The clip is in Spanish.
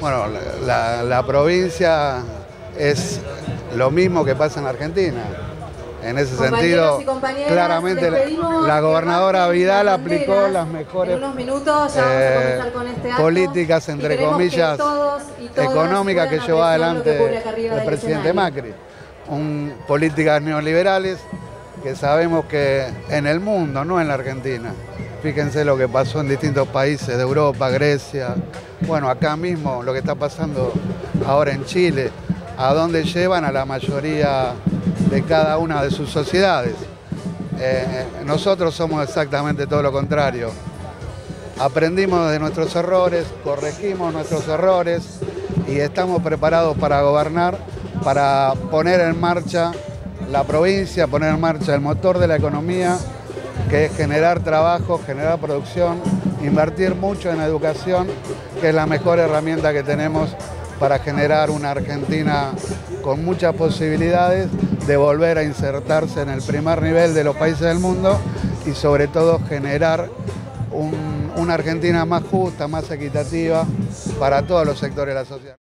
Bueno, la provincia es lo mismo que pasa en la Argentina. En ese sentido, claramente la gobernadora Vidal aplicó las mejores políticas, entre comillas, económicas que llevó adelante el presidente Macri. Políticas neoliberales que sabemos que en el mundo, no en la Argentina. Fíjense lo que pasó en distintos países de Europa, Grecia, bueno, acá mismo lo que está pasando ahora en Chile, a dónde llevan a la mayoría de cada una de sus sociedades. Nosotros somos exactamente todo lo contrario. Aprendimos de nuestros errores, corregimos nuestros errores y estamos preparados para gobernar, para poner en marcha la provincia, poner en marcha el motor de la economía, que es generar trabajo, generar producción, invertir mucho en educación, que es la mejor herramienta que tenemos para generar una Argentina con muchas posibilidades de volver a insertarse en el primer nivel de los países del mundo y sobre todo generar una Argentina más justa, más equitativa para todos los sectores de la sociedad.